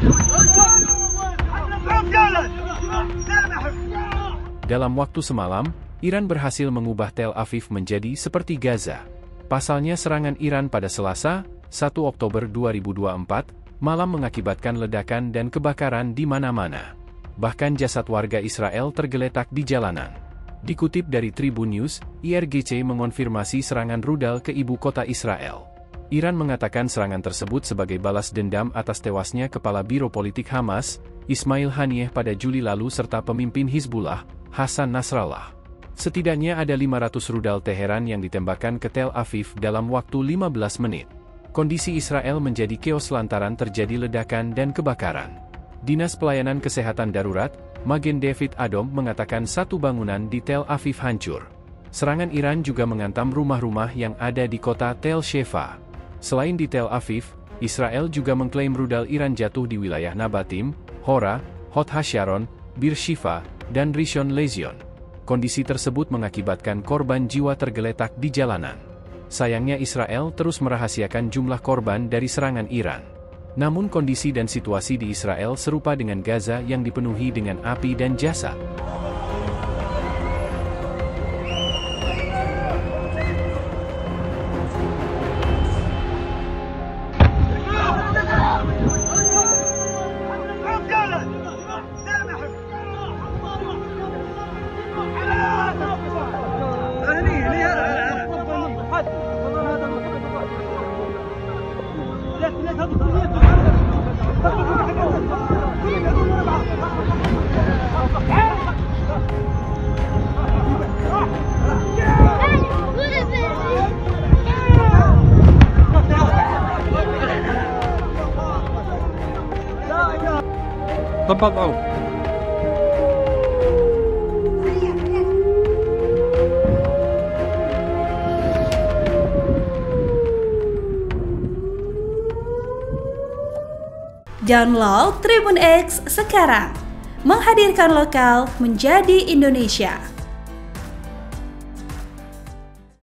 Dalam waktu semalam, Iran berhasil mengubah Tel Aviv menjadi seperti Gaza. Pasalnya serangan Iran pada Selasa, 1 Oktober 2024, malam mengakibatkan ledakan dan kebakaran di mana-mana. Bahkan jasad warga Israel tergeletak di jalanan. Dikutip dari Tribun News, IRGC mengonfirmasi serangan rudal ke ibu kota Israel. Iran mengatakan serangan tersebut sebagai balas dendam atas tewasnya Kepala Biro Politik Hamas, Ismail Haniyeh pada Juli lalu serta pemimpin Hizbullah, Hasan Nasrallah. Setidaknya ada 500 rudal Teheran yang ditembakkan ke Tel Aviv dalam waktu 15 menit. Kondisi Israel menjadi keos lantaran terjadi ledakan dan kebakaran. Dinas Pelayanan Kesehatan Darurat, Magen David Adom mengatakan satu bangunan di Tel Aviv hancur. Serangan Iran juga menghantam rumah-rumah yang ada di kota Tel Sheva. Selain di Tel Aviv, Israel juga mengklaim rudal Iran jatuh di wilayah Nabatim, Hora, Hod HaSharon, Beershiva, dan Rishon LeZion. Kondisi tersebut mengakibatkan korban jiwa tergeletak di jalanan. Sayangnya Israel terus merahasiakan jumlah korban dari serangan Iran. Namun kondisi dan situasi di Israel serupa dengan Gaza yang dipenuhi dengan api dan jasad. تفضلوا. Download Tribun X sekarang, menghadirkan lokal menjadi Indonesia.